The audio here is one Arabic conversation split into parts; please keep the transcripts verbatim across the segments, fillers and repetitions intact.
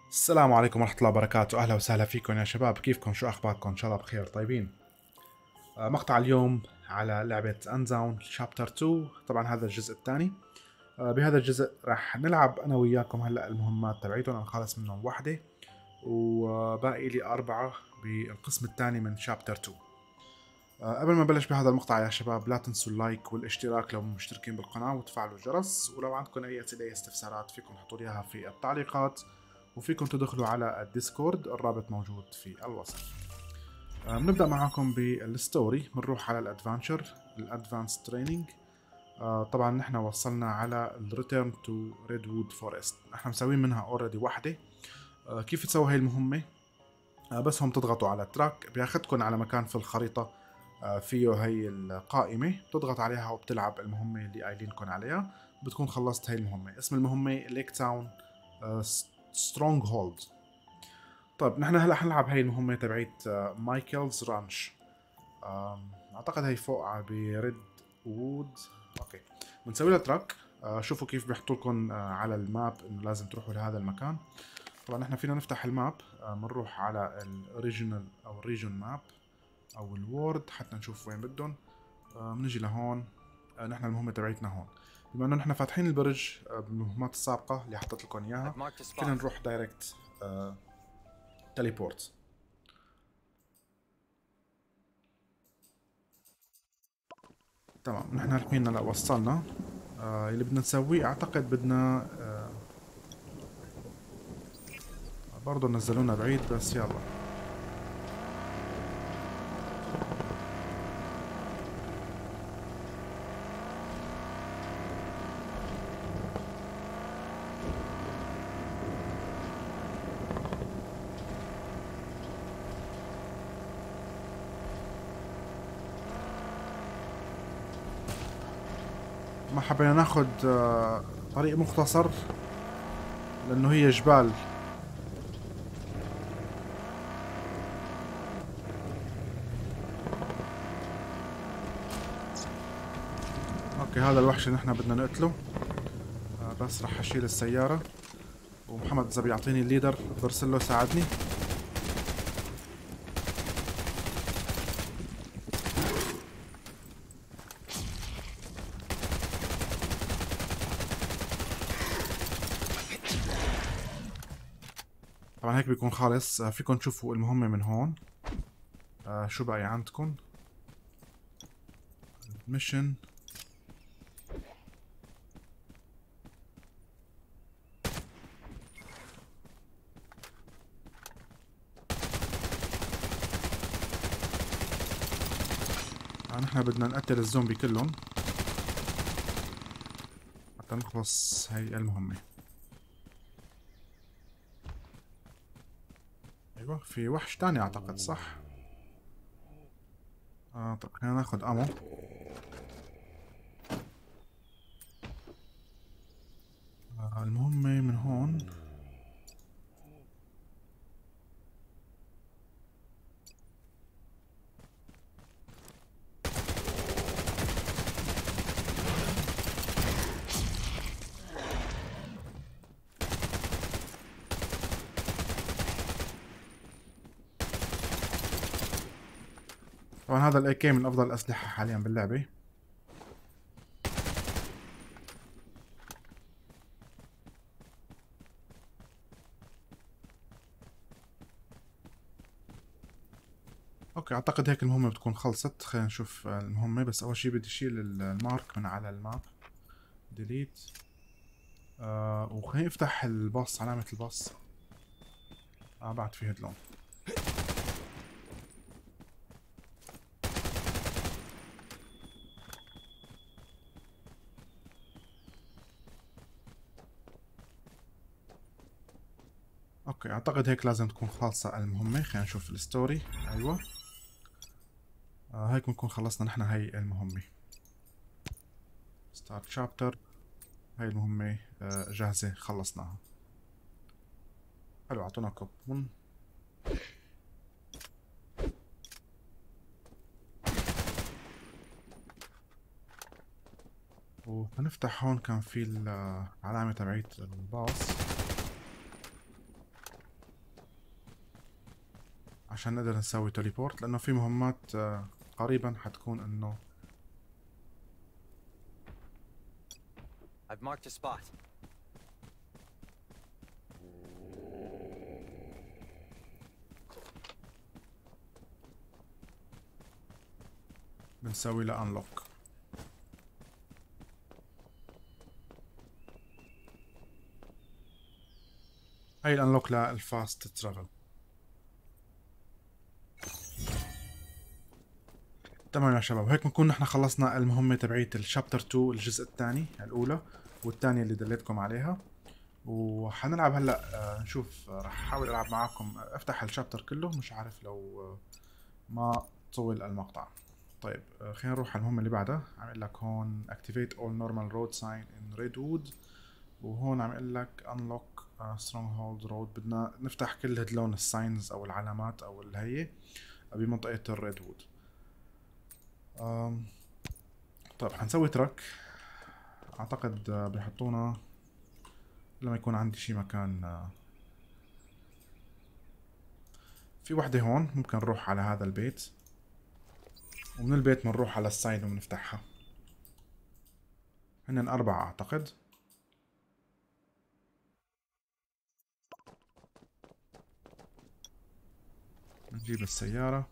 السلام عليكم ورحمة الله وبركاته، أهلا وسهلا فيكم يا شباب. كيفكم؟ شو أخباركم؟ إن شاء الله بخير طيبين. آه، مقطع اليوم على لعبة أنزاون شابتر اثنين. طبعا هذا الجزء الثاني. آه، بهذا الجزء راح نلعب أنا وياكم هلأ المهمات تبعيتهم. أنا خلص منهم واحدة وباقي لي أربعة بالقسم الثاني من شابتر اثنين. آه، قبل ما نبلش بهذا المقطع يا شباب، لا تنسوا اللايك والاشتراك لو مشتركين بالقناة وتفعلوا الجرس، ولو عندكم أي أسئلة أي استفسارات فيكم تحطوا لي إياها في التعليقات، وفيكم تدخلوا على الديسكورد، الرابط موجود في الوصف. آه، بنبدأ معاكم بالستوري، بنروح على الادفانشر الادفانس تريننج. طبعا نحن وصلنا على الريتيرن تو ريدوود فورست، نحن مسوين منها اوريدي واحدة. آه، كيف تسوي هاي المهمة؟ آه، بس هم تضغطوا على تراك بياخدكم على مكان في الخريطة آه، فيه هي القائمة، بتضغط عليها وبتلعب المهمة اللي قايلينكم عليها، بتكون خلصت هاي المهمة. اسم المهمة ليك تاون سترونج هولد. طيب نحن هلا حنلعب هاي المهمة تبعيت آه، مايكلز رانش. آم، اعتقد هي فوق بريد وود. اوكي، بنسوي لها تراك. آه، شوفوا كيف بيحطوا لكم آه، على الماب انه لازم تروحوا لهذا المكان. طبعا احنا فينا نفتح الماب، آه، بنروح على الاوريجينال او الريجن ماب او الوورد حتى نشوف وين بدهم. آه، بنجي لهون. آه، نحن المهمة تبعتنا هون. بما انه نحن فاتحين البرج آه، بالمهمات السابقة اللي حطيت لكم اياها، I've marked a spot. فينا نروح دايركت تليبورت. تمام، نحن الحين هلا وصلنا. آه اللي بدنا نسويه اعتقد بدنا آه برضه نزلونا بعيد، بس يلا. ما حبينا ناخد آه طريق مختصر لانه هي جبال. اوكي، هذا الوحش اللي نحن بدنا نقتله. آه بس رح اشيل السيارة، ومحمد اذا بيعطيني الليدر برسل له ساعدني. طبعا هيك بيكون خالص. آه فيكم تشوفوا المهمة من هون. آه شو بقى عندكم؟ ميشن. آه نحن بدنا نقتل الزومبي كلهم حتى نخلص هاي المهمة. ايوه، في وحش تاني اعتقد، صح؟ اه طب خلينا ناخد امو. آه المهمة من هون. طبعا هذا الاي كي من افضل الاسلحة حاليا باللعبة. اوكي، اعتقد هيك المهمة بتكون خلصت. خلينا نشوف المهمة، بس اول شي بدي اشيل المارك من على الماب. ديليت. آه وخليني افتح الباص، علامة الباص. اه بعد فيه هدلون. اوكي، اعتقد هيك لازم تكون خالصة المهمة. خلينا نشوف الستوري. ايوه، آه هيك بنكون خلصنا نحن هاي المهمة. ستارت شابتر. هاي المهمة آه جاهزة، خلصناها. حلو، اعطونا كوبون. وهنفتح هون، كان في العلامة تبعيت الباص. عشان نقدر نسوي تليبورت، لانه في مهمات قريبا حتكون انه I've marked a spot. بنسوي له انلوك. هاي الانلوك للفاست ترافل. تمام يا شباب، هيك بنكون نحن خلصنا المهمة تبعية الشابتر اثنين الجزء الثاني الأولى والثانية اللي دليتكم عليها، وحنلعب هلا. آه، نشوف. آه، رح احاول العب معاكم. آه، افتح الشابتر كله، مش عارف لو آه، ما طول المقطع. طيب آه، خلينا نروح على المهمة اللي بعدها. عم لك هون activate all normal road sign in redwood، وهون عم لك unlock uh, stronghold road. بدنا نفتح كل هدلون الساينز او العلامات او اللي هي بمنطقة الريدوود. طيب حنسوي ترك. اعتقد آه، بيحطونا لما يكون عندي شي مكان. آه، في وحدة هون ممكن نروح على هذا البيت، ومن البيت بنروح على الساين وبنفتحها. هن أربعة أعتقد. نجيب السيارة.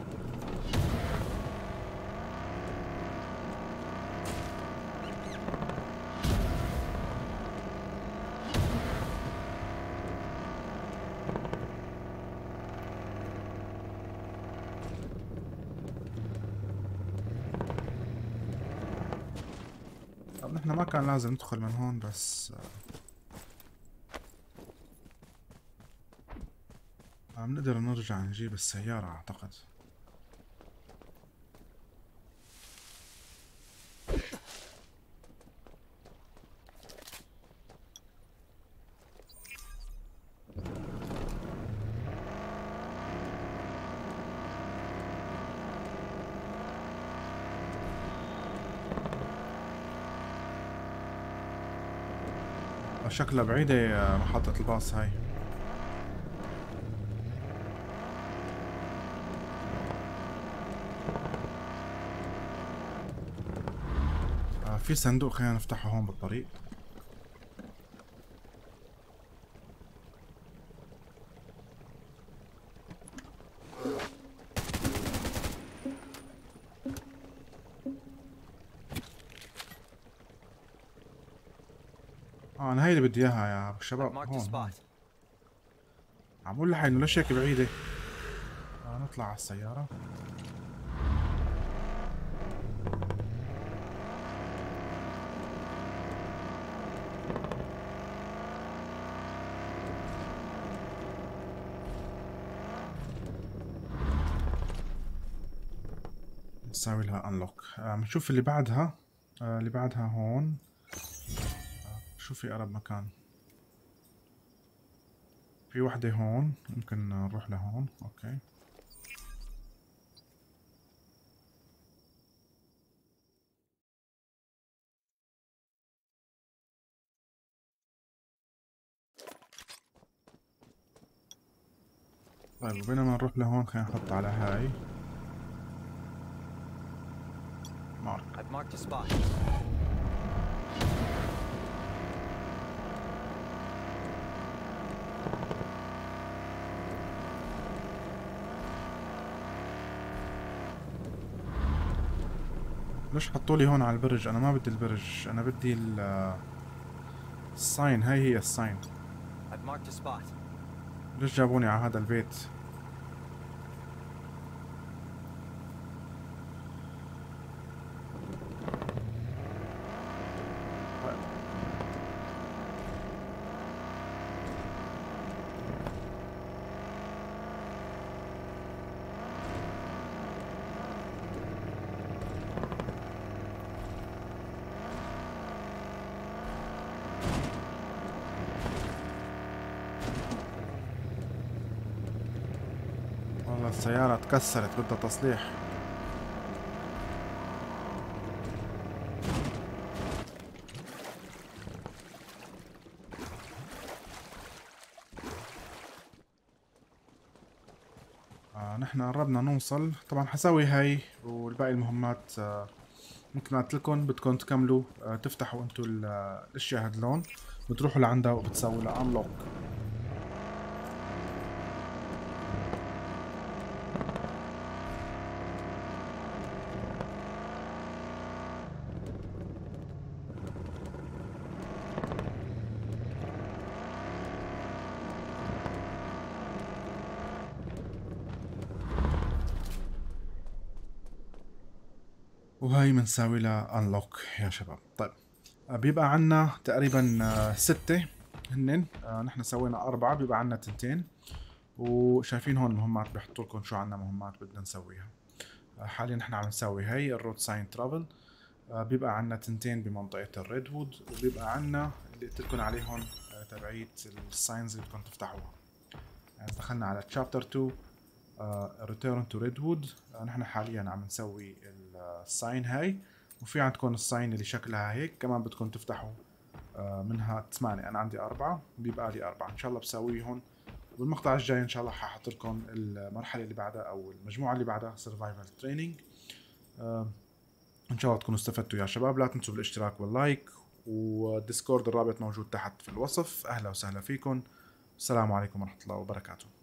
طب نحن ما كان لازم ندخل من هون، بس آه بنقدر نرجع نجيب السيارة أعتقد. شكلها بعيدة آه، محطة الباص هاي. آه في صندوق، خلينا نفتحه هون بالطريق. اه انا هاي اللي بدي اياها يا I've شباب. marked a هون هون spot. عم بقول لحي انه ليش هيك بعيدة. آه نطلع على السيارة. نساوي لها انلوك. آه بنشوف اللي بعدها. آه اللي بعدها هون. آه شو في اقرب مكان؟ في وحدة هون، ممكن نروح لهون. اوكي. طيب وبينما نروح لهون خلينا نحط على هاي مارك. I've marked a spot. ليش حطوا لي هون على البرج؟ انا ما بدي البرج، انا بدي ال- الساين. هاي هي الساين. I've marked a spot. ليش جابوني على هذا البيت؟ طيب. والله السيارة تكسرت، بدها تصليح. آه نحن قربنا نوصل. طبعا حسوي هاي والباقي المهمات آه مثل ما قلت لكم بدكم تكملوا آه تفتحوا انتوا الاشياء هدلون، بتروحوا لعندها وبتسووا لها انلوك. وهي بنساوي لها انلوك يا شباب. طيب آه بيبقى عنا تقريبا آه ستة هنن. آه نحن سوينا أربعة، بيبقى عنا تنتين. وشايفين هون المهمات بيحطوا لكم شو عنا مهمات بدنا نسويها. آه حاليا نحن عم نسوي هي الرود ساين ترافل. آه بيبقى عنا تنتين بمنطقة الريد وود، وبيبقى عنا اللي قلت لكم عليهم آه تبعيت الساينز اللي بدكم تفتحوها. يعني دخلنا على تشابتر تو ريتيرن تو ريد وود. نحن حاليا عم نسوي الساين هاي، وفي عندكم الساين اللي شكلها هيك كمان بدكم تفتحوا آه منها ثمانية. انا عندي أربعة، بيبقى لي أربعة ان شاء الله بسويهم. بالمقطع الجاي ان شاء الله حاحط لكم المرحلة اللي بعدها او المجموعة اللي بعدها سرفايفل تريننج. آه ان شاء الله تكونوا استفدتوا يا شباب. لا تنسوا بالاشتراك واللايك، والديسكورد الرابط موجود تحت في الوصف. اهلا وسهلا فيكم. السلام عليكم ورحمة الله وبركاته.